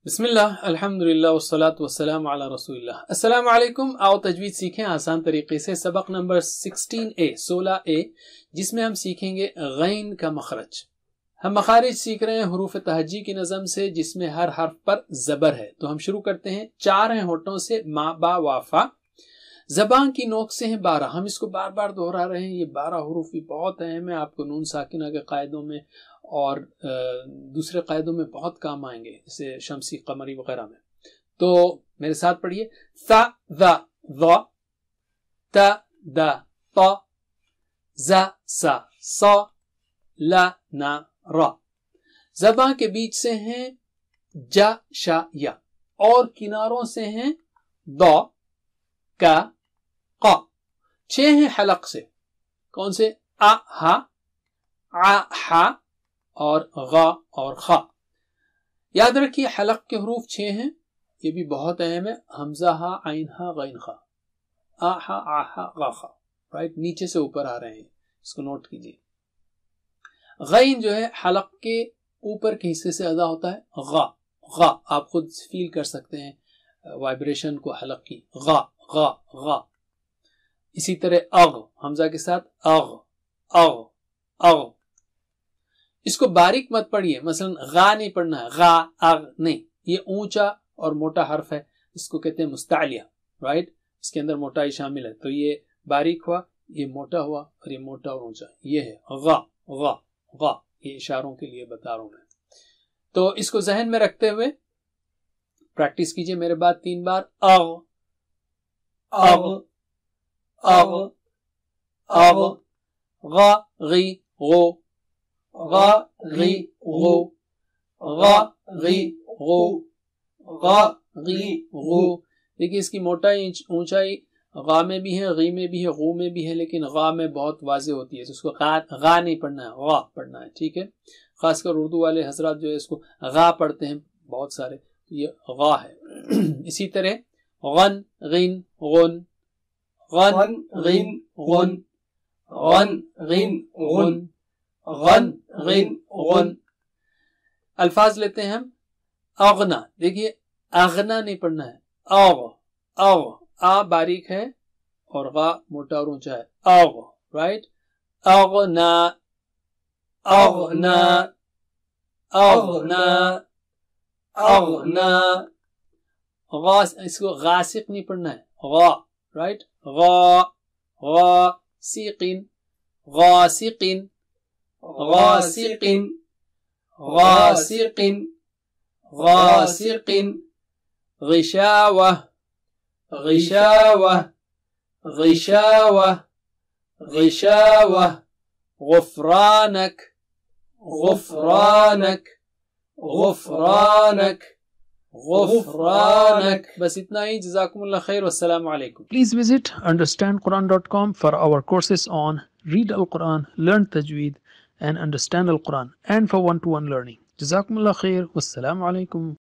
بسم اللہ الحمدللہ والصلاة والسلام علی رسول اللہ۔ السلام علیکم، آؤ تجوید سیکھیں آسان طریقے سے۔ سبق نمبر 16A جس میں ہم سیکھیں گے غین کا مخرج۔ ہم مخارج سیکھ رہے ہیں حروف تہجی کی نظم سے، جس میں ہر حرف پر زبر ہے۔ تو ہم شروع کرتے ہیں۔ 4 ہیں ہونٹوں سے، ما با وافا۔ زبان کی نوک سے ہیں 12۔ ہم اس کو بار بار دہرا رہے ہیں، یہ 12 حروف بھی بہت اہم ہے، آپ کو نون ساکنہ کے قاعدوں میں اور دوسرے قاعدوں میں بہت کام آئیں گے، جیسے شمسی قمری وغیرہ میں۔ تو میرے ساتھ پڑھیے۔ ثا ذا ظا، تا دا طا، زا سا صا، لا نا را۔ زبان کے بیچ سے ہیں جا شا یا، اور کناروں سے ہیں ضا کا قا۔ 6 ہیں حلق سے، کون سے؟ آ ہا، آ ہا اور غا اور خا۔ یاد رکھیے حلق کے حروف 6 ہیں، یہ بھی بہت اہم ہے۔ حمزہ ہا، عین ہا، غین خا، آ ہا، آ ہا، غا خا، رائٹ، نیچے سے اوپر آ رہے ہیں، اس کو نوٹ کیجیے۔ غین جو ہے حلق کے اوپر کے حصے سے ادا ہوتا ہے غا۔ غا آپ خود فیل کر سکتے ہیں وائبریشن کو حلق کی، غا غا غا۔ اسی طرح اغ، حمزہ کے ساتھ اغ اغ اغ۔ اس کو باریک مت پڑھیے، مثلا غا نہیں پڑھنا ہے، غا اغ نہیں، یہ اونچا اور موٹا حرف ہے، اس کو کہتے ہیں مستعلیہ، رائٹ، اس کے اندر موٹائی شامل ہے۔ تو یہ باریک ہوا، یہ موٹا ہوا، اور یہ موٹا اور اونچا، یہ ہے غا غا غا۔ یہ اشاروں کے لیے بتا رہا ہوں میں۔ تو اس کو ذہن میں رکھتے ہوئے پریکٹس کیجئے میرے بعد 3 بار۔ اغ اغ اغ اغ، غا غی غو، غا غی غو، غا غی غو، غا غی غو۔ دیکھیے اس کی موٹائی اونچائی غا میں بھی ہے، غی میں بھی ہے، غو میں بھی ہے، لیکن غا میں بہت واضح ہوتی ہے، تو اس کو غا نہیں پڑھنا ہے، غا پڑھنا ہے، ٹھیک ہے۔ خاص کر اردو والے حضرات جو ہے اس کو غا پڑھتے ہیں بہت سارے، تو یہ غا ہے۔ اسی طرح غن غین غن، غن غین غن، غن غین غن، غن غین غن۔ الفاظ لیتے ہیں ہم۔ اغنا، دیکھیے اغنا نہیں پڑھنا ہے، اغ اغ، آ باریک ہے اور غا موٹا اور اونچا ہے، اغ، رائٹ۔ اغنا اغنا اغنا اغنا۔ غا، اس کو غاسق نہیں پڑھنا ہے، غا، رائٹ، غا غا سیقن، غاسقن غاسقن غاسقن غاسقن۔ غشاوہ غشاوہ غشاوہ غشاوہ۔ غفرانک غفرانک غفرانک غفرانک۔ بس اتنا ہی، جزاکم اللہ خیر، والسلام علیکم۔ Please visit understandquran.com for our courses on Read Al-Quran, Learn Tajweed and Understand Al-Quran, and for one-to-one learning. Jazakumullah khair. Wassalamu alaikum.